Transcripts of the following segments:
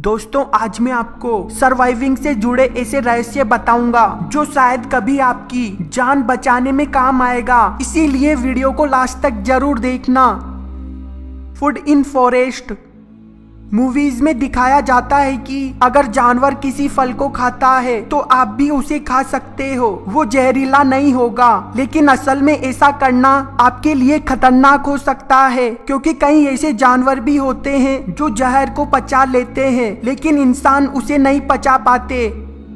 दोस्तों आज मैं आपको सर्वाइविंग से जुड़े ऐसे रहस्य बताऊंगा जो शायद कभी आपकी जान बचाने में काम आएगा, इसीलिए वीडियो को लास्ट तक जरूर देखना। Food in forest. मूवीज में दिखाया जाता है कि अगर जानवर किसी फल को खाता है तो आप भी उसे खा सकते हो, वो जहरीला नहीं होगा। लेकिन असल में ऐसा करना आपके लिए खतरनाक हो सकता है, क्योंकि कई ऐसे जानवर भी होते हैं जो जहर को पचा लेते हैं, लेकिन इंसान उसे नहीं पचा पाते।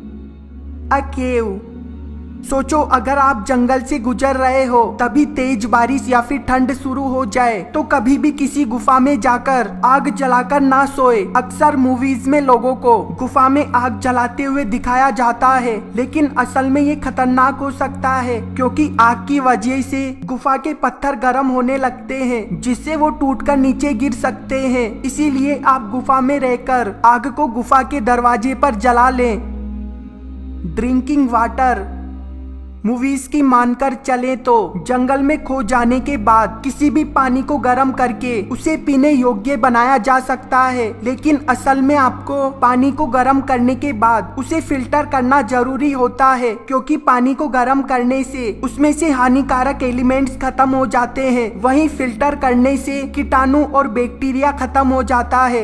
अ केव। सोचो अगर आप जंगल से गुजर रहे हो, तभी तेज बारिश या फिर ठंड शुरू हो जाए तो कभी भी किसी गुफा में जाकर आग जलाकर ना सोए। अक्सर मूवीज में लोगों को गुफा में आग जलाते हुए दिखाया जाता है, लेकिन असल में ये खतरनाक हो सकता है, क्योंकि आग की वजह से गुफा के पत्थर गर्म होने लगते हैं, जिससे वो टूटकर नीचे गिर सकते हैं। इसीलिए आप गुफा में रहकर आग को गुफा के दरवाजे पर जला लें। Drinking water. मूवीज की मानकर चले तो जंगल में खो जाने के बाद किसी भी पानी को गर्म करके उसे पीने योग्य बनाया जा सकता है, लेकिन असल में आपको पानी को गर्म करने के बाद उसे फिल्टर करना जरूरी होता है, क्योंकि पानी को गर्म करने से उसमें से हानिकारक एलिमेंट्स खत्म हो जाते हैं, वहीं फिल्टर करने से कीटाणु और बैक्टीरिया खत्म हो जाता है।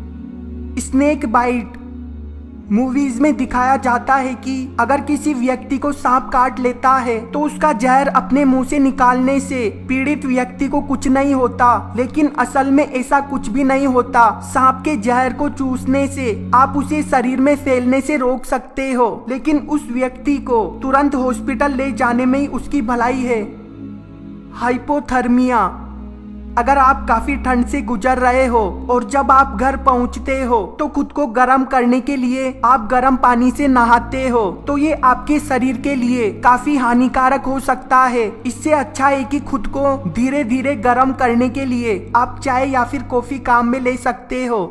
Snake bite. मूवीज में दिखाया जाता है कि अगर किसी व्यक्ति को सांप काट लेता है तो उसका जहर अपने मुंह से निकालने से पीड़ित व्यक्ति को कुछ नहीं होता, लेकिन असल में ऐसा कुछ भी नहीं होता। सांप के जहर को चूसने से आप उसे शरीर में फैलने से रोक सकते हो, लेकिन उस व्यक्ति को तुरंत हॉस्पिटल ले जाने में ही उसकी भलाई है। हाइपोथर्मिया। अगर आप काफी ठंड से गुजर रहे हो और जब आप घर पहुंचते हो तो खुद को गर्म करने के लिए आप गर्म पानी से नहाते हो, तो ये आपके शरीर के लिए काफी हानिकारक हो सकता है। इससे अच्छा है कि खुद को धीरे धीरे गर्म करने के लिए आप चाय या फिर कॉफी काम में ले सकते हो।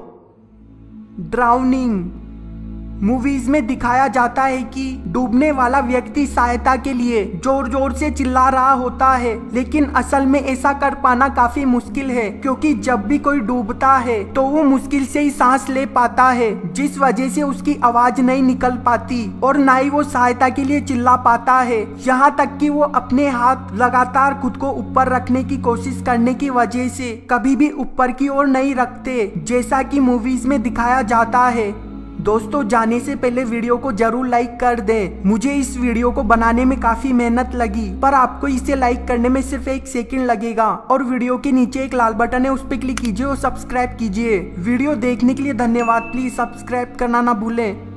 ड्राउनिंग। मूवीज में दिखाया जाता है कि डूबने वाला व्यक्ति सहायता के लिए जोर जोर से चिल्ला रहा होता है, लेकिन असल में ऐसा कर पाना काफी मुश्किल है, क्योंकि जब भी कोई डूबता है तो वो मुश्किल से ही सांस ले पाता है, जिस वजह से उसकी आवाज नहीं निकल पाती और ना ही वो सहायता के लिए चिल्ला पाता है। यहाँ तक कि वो अपने हाथ लगातार खुद को ऊपर रखने की कोशिश करने की वजह से कभी भी ऊपर की ओर नहीं रखते, जैसा कि मूवीज में दिखाया जाता है। दोस्तों जाने से पहले वीडियो को जरूर लाइक कर दें। मुझे इस वीडियो को बनाने में काफी मेहनत लगी, पर आपको इसे लाइक करने में सिर्फ 1 सेकंड लगेगा, और वीडियो के नीचे एक लाल बटन है, उस पर क्लिक कीजिए और सब्सक्राइब कीजिए। वीडियो देखने के लिए धन्यवाद। प्लीज सब्सक्राइब करना ना भूलें।